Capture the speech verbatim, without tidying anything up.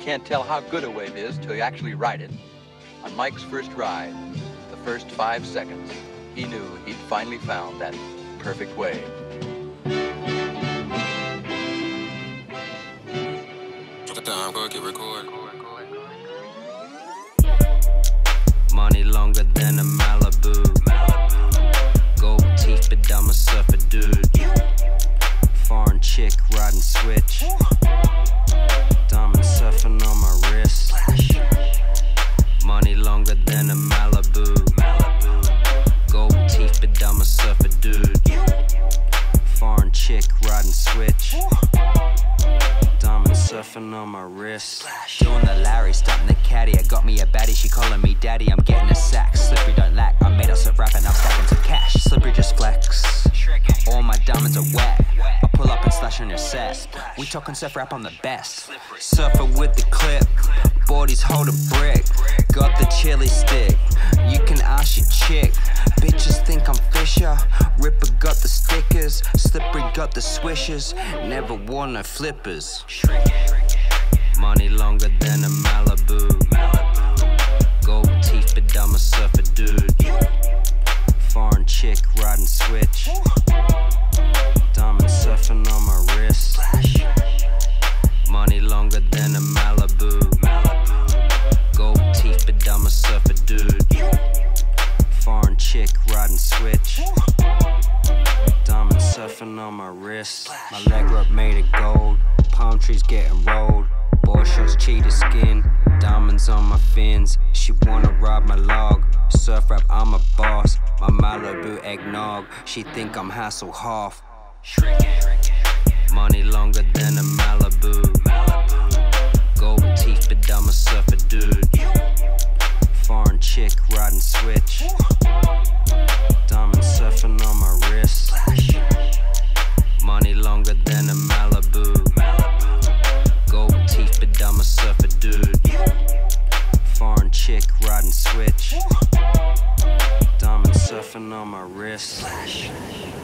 can't tell how good a wave is till you actually ride it. On Mike's first ride, the first five seconds, he knew he'd finally found that perfect wave. Time, go get record. Money longer than a Malibu. Gold teeth, but I'm a surfer dude. Foreign chick riding switch. Diamond surfing on my wrist. Money longer than a Malibu. Gold teeth, but I'm a surfer dude. Foreign chick riding switch. Diamond surfing on my wrist. Doing the Larry, starting the caddy. I got me a baddie, she calling me daddy. I'm getting a sack, Slippery don't lack. I made us surf rapping, I'm stacking some cash. Slippery just flex. All my diamonds are wet. I pull up and slash on your set. We talking surf rap, I'm the best. Surfer with the clip, boardies hold a brick. Got the chili stick, you can ask your chick. Bitches think I'm Fisher, Ripper got the stickers, Slippery got the swishers, never wore no flippers. Money longer than a Malibu. Gold teeth, but I'm a surfer dude. Foreign chick riding switch. Diamond surfing on my wrist. Money longer than a Malibu. Gold teeth, but I'm a surfer dude. Foreign chick riding switch. Diamond surfing on my wrist. My leg rope made of gold. Palm trees getting rolled. Boy shots cheetah skin. Diamonds on my fins. She wanna ride my log. Surf rap, I'm a boss. My Malibu eggnog. She think I'm Hasselhoff. Money longer than a Malibu. Gold teeth, but I'm a surfer dude. Foreign chick riding switch. Diamond surfing on my wrist. Money longer than a Malibu. Gold teeth, but I'm a surfer dude. Foreign chick riding switch. Diamond surfing on my wrist.